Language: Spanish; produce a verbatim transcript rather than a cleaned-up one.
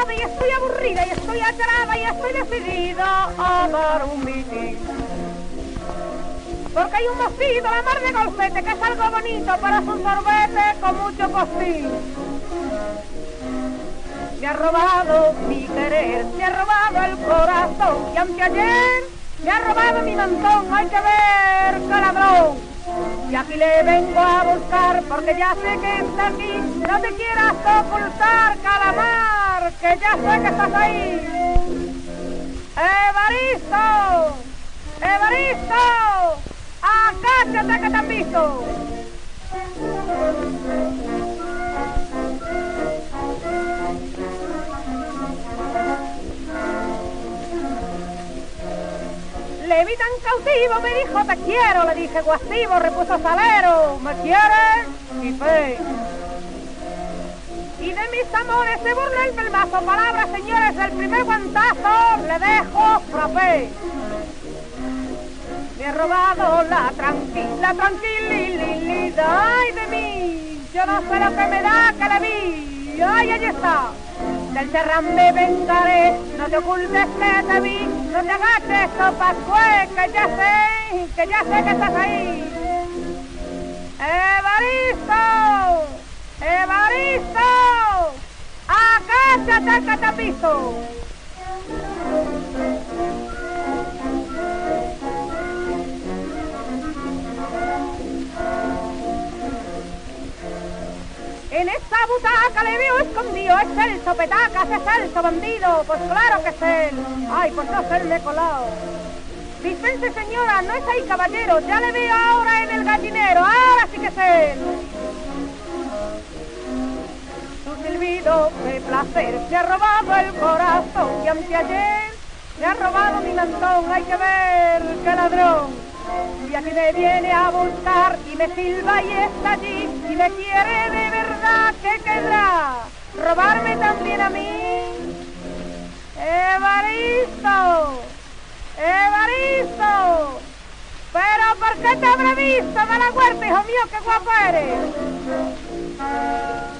cansada y estoy aburrida y estoy alterada y estoy decidida a dar un mitin. Porque hay un mocito, la mar de golfete, que es algo bonito, pero es un sorbete con mucho postín. Me ha robado mi querer, me ha robado el corazón, y anteayer me ha robado mi mantón, hay que ver qué ladrón. Y aquí le vengo a buscar, porque ya sé que está aquí, no te quieras ocultar, calamar, que ya sé que estás ahí. ¡Evaristo! ¡Evaristo! ¡Agáchate que te han visto! Le vi tan cautivo, me dijo te quiero, le dije guasivo, repuso Salero, ¿me quieres? Y fe. Y de mis amores se burla el pelmazo, palabras señores, del primer guantazo le dejo frappé. Me he robado la tranquila, tranquilidad, ay de mí, yo no sé lo que me da que le vi, ay, ahí está. Del Serrán me vengaré, no te ocultes que te vi, no te agaches, Topascue, que ya sé, que ya sé que estás ahí. ¡Evaristo! ¡Evaristo! ¡Agáchate que te han visto! En esa butaca le veo escondido, es Celso Petacas, es Celso bandido, pues claro que es él. Ay, pues no se me he colado. Dispense señora, no es ahí caballero, ya le veo ahora en el gallinero, ahora sí que es él. Su silbido de placer me ha robado el corazón y anteayer me ha robado mi mantón, hay que ver qué ladrón. Y aquí me viene a buscar y me silba y está allí y me quiere de verdad, ¿qué querrá? ¿Robarme también a mí? ¡Evaristo! ¡Evaristo! ¿Pero por qué te habré visto de la huerta, hijo mío, qué guapo eres?